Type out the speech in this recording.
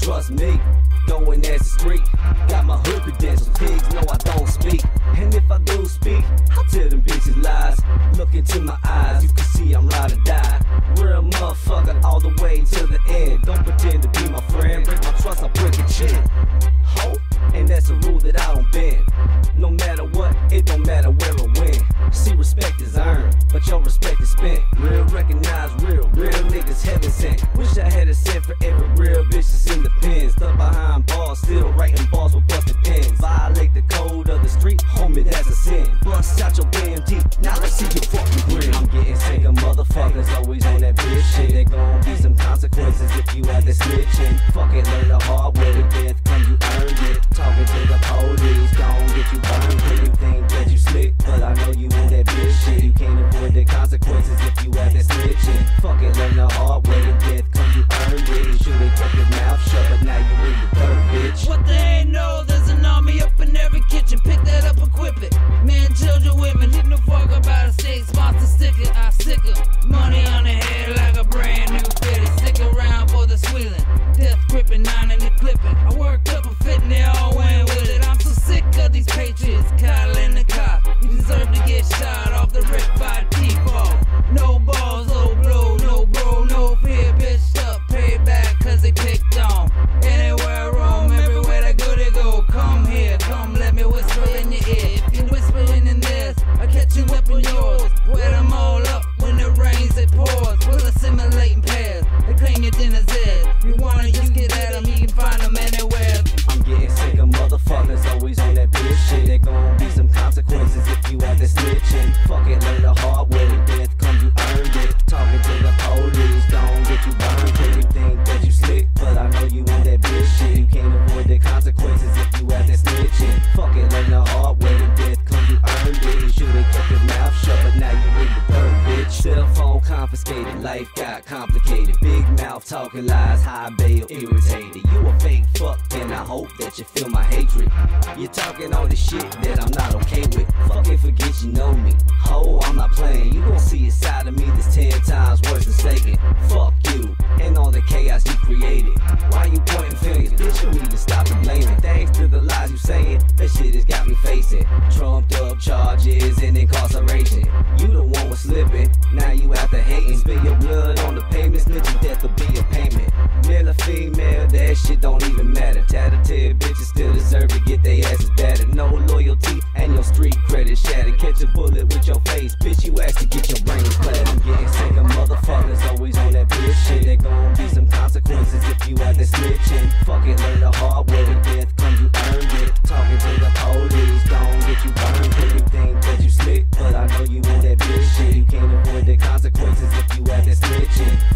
trust me. Going as a street, got my hood credentials. Pigs know I don't speak, and if I do speak, I'll tell them bitches lies. Look into my eyes, you can see I'm ride or die. Real motherfucker all the way to the end. Don't pretend to be my friend, break my trust, I'll break your chin. Ho, and that's a rule that I don't bend. No matter what, it don't matter where or when. See, respect is earned, but your respect is spent. Real recognize real niggas heaven sent. Wish I had a cent for every real bitch that's in the pen. Stuck behind bars, still writing bars with busted pens. Violate the code of the street, homie, that's a sin. Bust out your BMT, now let's see your fucking grin. I'm getting sick of motherfuckers always on that bitch shit. There gon' be some consequences if you out there snitching. Fuck it, learn the hard way. Death come, you earned it. Talking to the police, gon' get you burned. Cause you think that you slick, but I know you on that bitch shit. You can't avoid the consequences if you out there snitching. Fuck it, learn the hard way. Death come, you earned it. You should've kept your mouth shut, but now you in the dirt, bitch. What they ain't know, there's an army up in every kitchen. Pick that up, equip it. Men, children, women, didn't no fuck about a state sponsor sticker. I stick 'em. Money on the head like a brand new fitted. Stick around for the squealing. Death gripping, 9 in the clipping. I worked up a fit and they all went with it. I'm so sick of these patriots coddling the cop. You deserve to get shot off the rip by default. No balls, no blow, no bro, no fear. Bitched up, pay back cause they picked on. Anywhere I roam, everywhere I go, they go. Come here, come let me whisper in your ear. If you're whispering in this, I catch you up in yours. Wet them all up when it rains, it pours. We'll assimilate in pairs. They claim your dinner's dead. You wanna, you get at them, you can find them anywhere. I'm getting sick of motherfuckers always on that bitch shit. There gon' be some consequences if you out there snitching. Fuck it, learn the hard way. Death comes, you earned it. Talking to the police, don't get you burned. Cause you think that you slick, but I know you on that bitch shit. You can't avoid the consequences if you out there snitching. Fuck it, learn the hard way. Death comes, you earned it. You should've kept your mouth shut, but now you in the dirt, bitch. Cell phone confiscated, life got complicated. Big mouth talking lies, high bail irritated. You a fake fuck, and I hope that you feel my hatred. You're talking all this shit that I'm not okay with. Fucking forget you know me. Ho, I'm not playing. You gon' see a side of me that's 10 times worse than Satan. Fuck you and all the chaos you created. Why you pointing fingers? Bitch, you need to stop and blame it. Thanks to the lies you saying, that shit has got me facing trumped up charges and incarceration. You the one was slipping, now you out there hating. Spill your blood on the pavement, snitching death will be a payment. Male or female, that shit don't even matter. Tattletale bitches still deserve to get their asses battered. No loyalty and your street credit shattered. Catch a bullet with your face, bitch, you asked to get your brains splattered. I'm getting sick of motherfuckers always on that bitch shit. There gon' be some consequences if you out there snitching. Fuck it, learn the hard way. Death comes, you earned it. Talking to the police, don't get you burned. Cause you think that you slick, but I know you on that bitch shit. You can't avoid the consequences if you out there snitching.